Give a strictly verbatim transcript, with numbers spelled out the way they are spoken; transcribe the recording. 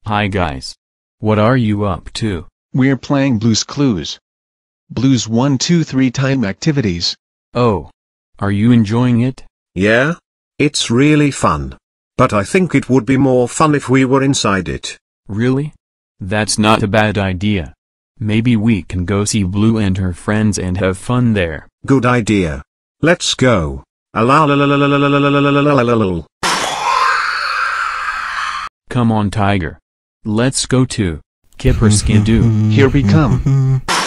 Hi guys. What are you up to? We're playing Blue's Clues. Blue's one two three time activities. Oh. Are you enjoying it? Yeah? It's really fun. But I think it would be more fun if we were inside it. Really? That's not a bad idea. Maybe we can go see Blue and her friends and have fun there. Good idea. Let's go. Alalalalalalalalalalalalalal. Come on Tiger. Let's go to Kipper Skidoo. Here we come.